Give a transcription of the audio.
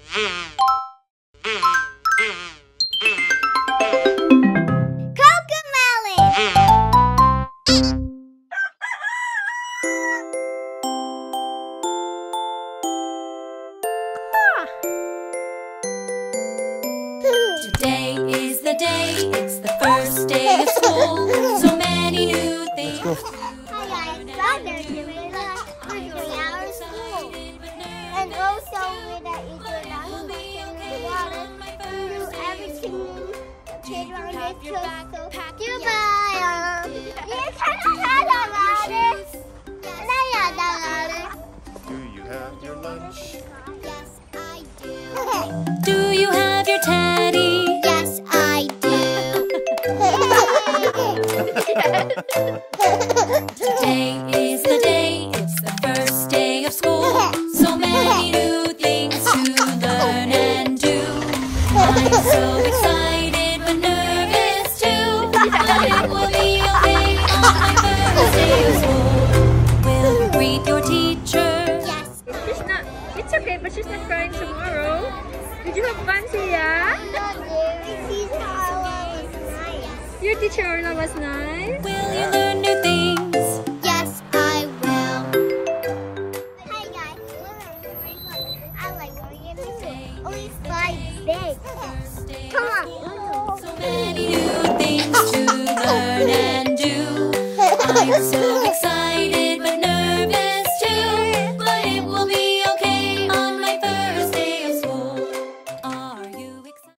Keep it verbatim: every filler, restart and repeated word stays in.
Today is the day, it's the first day of school. So many new things. Let's go. Hi guys, Father's Day. We're doing our school. And also with the Easter lunch and the water. And do everything the kids around this trip. So goodbye. You can't about it. Do you have your lunch? Yes, I do. Do you have your teddy? Yes, I do. Today is the day, it's the first day of school. So many new things to learn and do. I'm so excited but nervous too. But it will be okay on my first day of school. Will you greet your teacher? Yes. She's not. It's okay, but she's not crying tomorrow. Did you have fun, Sia? Your teacher Orla was nice. Will you learn new things? Yes, I will. Hi guys, I like going in the school. Only five days. Come on. So many new things to learn and do. I'm so